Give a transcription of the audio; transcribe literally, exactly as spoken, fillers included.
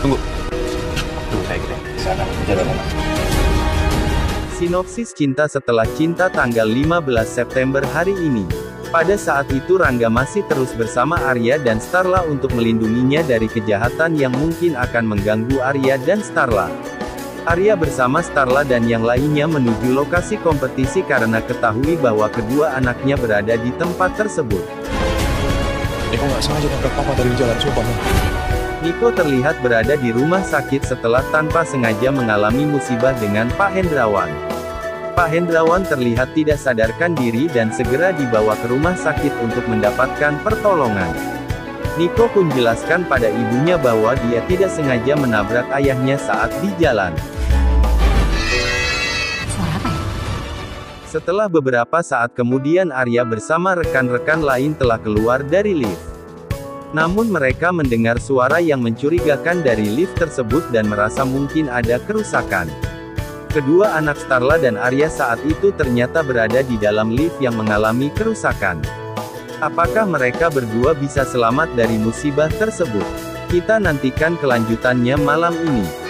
Tunggu. Tunggu saya gitu. Sana, jalan mana? Sinopsis Cinta Setelah Cinta tanggal lima belas September hari ini. Pada saat itu Rangga masih terus bersama Arya dan Starla untuk melindunginya dari kejahatan yang mungkin akan mengganggu Arya dan Starla. Arya bersama Starla dan yang lainnya menuju lokasi kompetisi karena ketahui bahwa kedua anaknya berada di tempat tersebut. Niko nggak sengaja nabrak papa dari jalan, sumpah. Niko terlihat berada di rumah sakit setelah tanpa sengaja mengalami musibah dengan Pak Hendrawan. Pak Hendrawan terlihat tidak sadarkan diri dan segera dibawa ke rumah sakit untuk mendapatkan pertolongan. Niko pun jelaskan pada ibunya bahwa dia tidak sengaja menabrak ayahnya saat di jalan. Suara apa ya? Setelah beberapa saat kemudian Arya bersama rekan-rekan lain telah keluar dari lift. Namun mereka mendengar suara yang mencurigakan dari lift tersebut dan merasa mungkin ada kerusakan. Kedua anak Starla dan Arya saat itu ternyata berada di dalam lift yang mengalami kerusakan. Apakah mereka berdua bisa selamat dari musibah tersebut? Kita nantikan kelanjutannya malam ini.